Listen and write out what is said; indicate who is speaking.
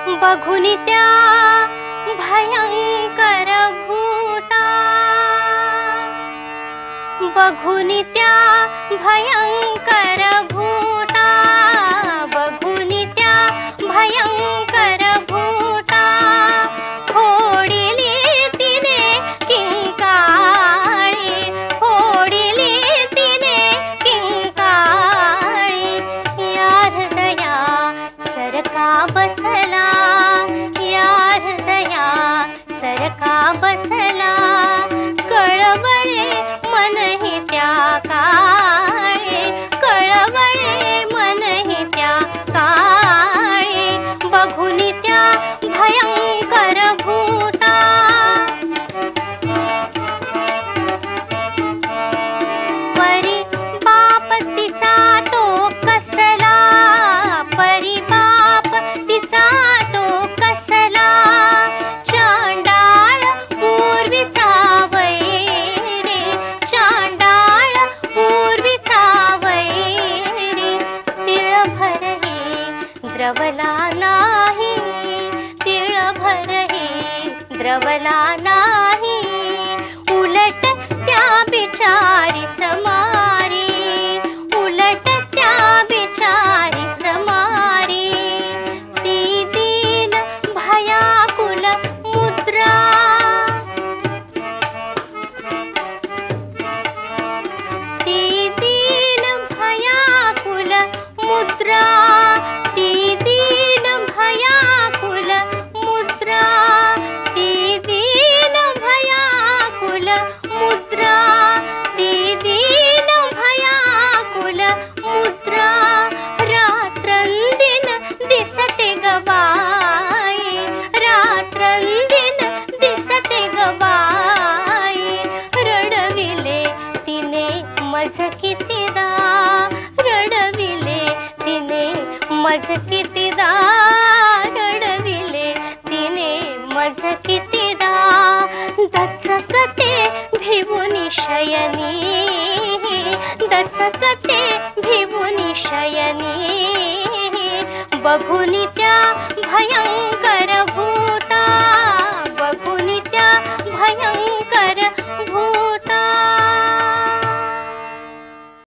Speaker 1: बघुनी त्या भयंकर भूता, बघुनी त्या भयंकर भूता, बघुनी त्या भयंकर भूता, फोडिली तिने किंकाळी, फोडिली तिने किंकाळी, या हृदया सरका बसला, या हृदया सरका बसला, कळवळे मनहि त्या काळे, कळवळे मनहि त्या काळे, बघुनी त्या भयंकर भूता. परी बाप तिचा तो कसला, परी बाप तिचा तो कसला, चांडाळ पूर्वीचा वैरी, चांडाळ पूर्वीचा वैरी, तिळभरही द्रवला नाही, तिळभरही द्रवला नाही, उलट त्या बिचारी समारी, उलट त्या बिचारी समारी, ती दीन भयाकुल मुद्रा, ती दीन भयाकुल मुद्रा, ती दीन भयाकुल मुद्रा, ती दीन भयाकुल मुद्रा, ती दीन भयाकुल मुद्रा, रात्रंदिन दिसते ग बाई, रात्रंदिन दिसते ग बाई, रडविले तिने मज कितीदा, रडविले तिने मज कितीदा, रडविले तिने मज कितीदा, दचकते भिवुनी शयनी, दचकते भिवुनी शयनी, बघुनी त्या भयंकर